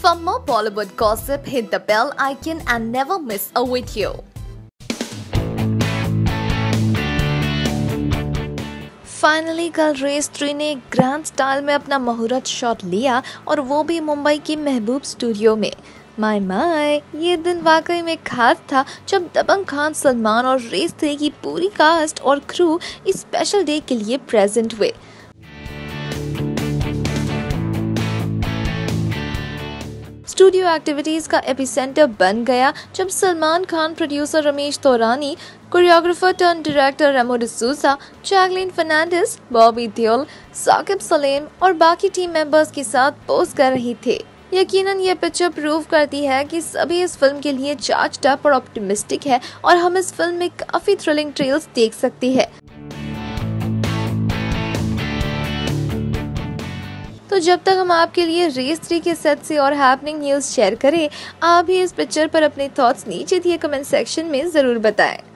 For more Bollywood gossip, hit the bell icon and never miss a video. Finally कल race 3 ने grand style में अपना मुहूर्त shot लिया और वो भी मुंबई की महबूब स्टूडियो में। माय ये दिन वाकई में खास था जब दबंग खान, सलमान और रेस 3 की पूरी कास्ट और क्रू इस स्पेशल डे के लिए प्रेजेंट हुए। स्टूडियो एक्टिविटीज का एपिसेंटर बन गया जब Salman Khan, producer Ramesh Taurani, choreographer turn director Remo D'Souza, Jacqueline Fernandez, Bobby Deol, Saqib Saleem और बाकी टीम मेंबर्स के साथ पोज कर रही थे। यकीनन ये पिक्चर प्रूव करती है कि सभी इस फिल्म के लिए चार्ज्ड अप और ऑप्टिमिस्टिक है और हम इस फिल्म में काफी थ्रिलिंग ट्रेल्स देख सकते हैं। तो जब तक हम आपके लिए रेस 3 के सेट से और हैपनिंग न्यूज़ शेयर करें, आप भी इस पिक्चर पर अपने थॉट्स नीचे दिए कमेंट सेक्शन में ज़रूर बताएं।